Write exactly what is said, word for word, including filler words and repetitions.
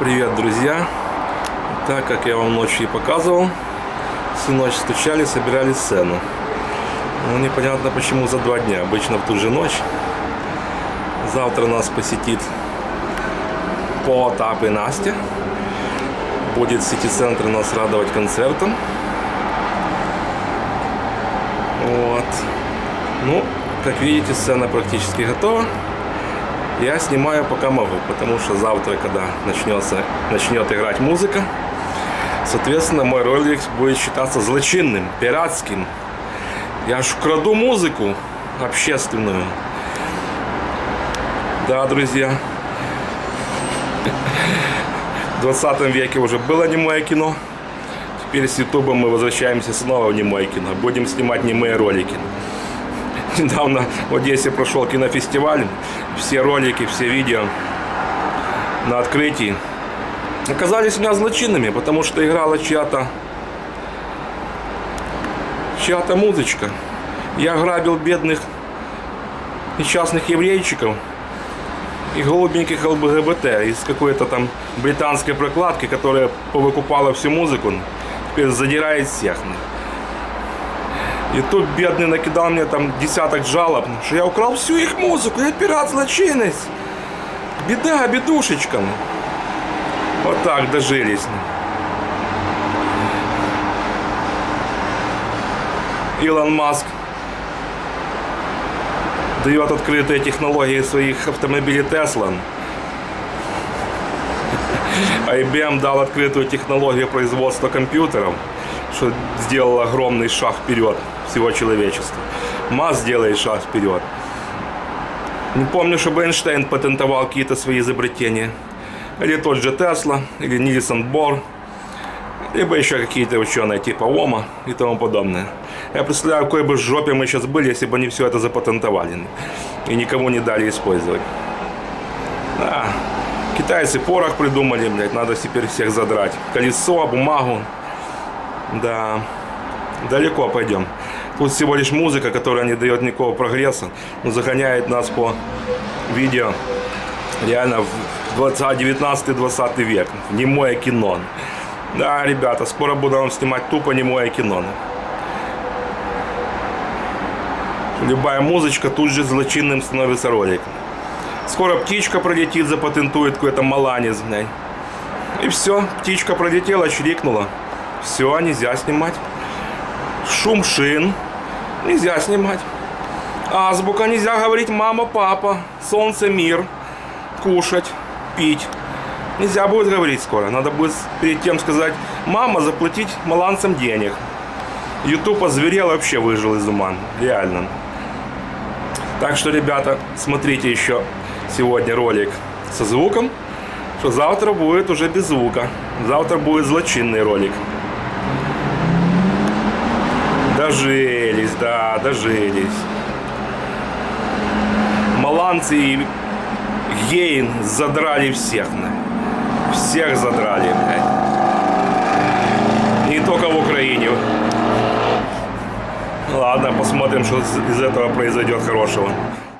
Привет, друзья! Так, как я вам ночью и показывал, всю ночь стучали, собирали сцену. Ну, непонятно почему за два дня, обычно в ту же ночь. Завтра нас посетит Потап и Настя. Будет Сити-центр нас радовать концертом. Вот. Ну, как видите, сцена практически готова. Я снимаю пока могу, потому что завтра, когда начнется, начнет играть музыка, соответственно, мой ролик будет считаться злочинным, пиратским. Я ж краду музыку общественную. Да, друзья. В двадцатом веке уже было немое кино. Теперь с ютубом мы возвращаемся снова в немое кино. Будем снимать немые ролики. Недавно в Одессе прошел кинофестиваль. Все ролики, все видео на открытии оказались у меня злочинными, потому что играла чья-то чья-то музычка. Я грабил бедных несчастных еврейчиков и голубеньких ЛГБТ из какой-то там британской прокладки, которая повыкупала всю музыку, теперь задирает всех. И тут бедный накидал мне там десяток жалоб, что я украл всю их музыку, я пират, злочинец. Беда, бедушечка. Вот так дожились. Илон Маск дает открытые технологии своих автомобилей Tesla. ай би эм дал открытую технологию производства компьютеров, что сделал огромный шаг вперед всего человечества. Маск делает шаг вперед. Не помню, чтобы Эйнштейн патентовал какие-то свои изобретения. Или тот же Тесла, или Нильсон Бор, либо еще какие-то ученые типа Ома и тому подобное. Я представляю, в какой бы жопе мы сейчас были, если бы они все это запатентовали и никому не дали использовать. Да. Китайцы порох придумали, блядь, надо теперь всех задрать. Колесо, бумагу. Да, далеко пойдем. Тут всего лишь музыка, которая не дает никакого прогресса, но загоняет нас по видео реально в девятнадцатый-двадцатый век. Немое кино. Да, ребята, скоро буду вам снимать тупо немое кино. Любая музычка тут же злочинным становится роликом. Скоро птичка пролетит, запатентует какой-то маланец, блядь. И все, птичка пролетела, чирикнула. Все, нельзя снимать. Шум шин нельзя снимать. Азбука нельзя говорить мама, папа, солнце, мир, кушать, пить. Нельзя будет говорить скоро. Надо будет перед тем сказать: мама, заплатить маланцам денег. Ютуб озверел, вообще выжил из ума. Реально. Так что, ребята, смотрите еще сегодня ролик со звуком, что завтра будет уже без звука. Завтра будет злочинный ролик. Дожились, да, дожились. Маланцы и геи задрали всех. Всех задрали. Не только в Украине. Ладно, посмотрим, что из этого произойдет хорошего.